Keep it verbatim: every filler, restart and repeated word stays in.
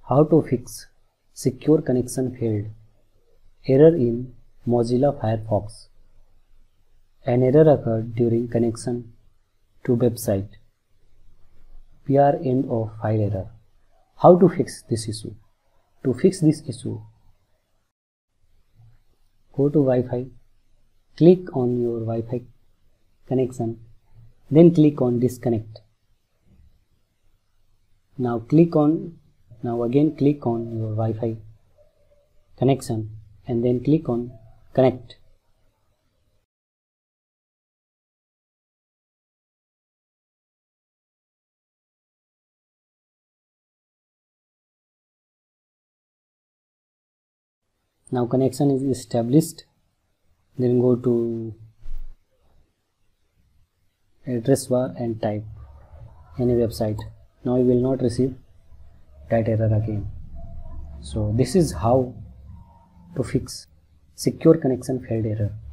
How to fix secure connection failed error in Mozilla Firefox. An error occurred during connection to website. P R end of file error. How to fix this issue? To fix this issue, go to Wi-Fi, click on your Wi-Fi connection, then click on disconnect. Now click on now again click on your Wi-Fi connection and then click on connect. Now connection is established. Then go to address bar and type any website. Now you will not receive that error again. So this is how to fix secure connection failed error.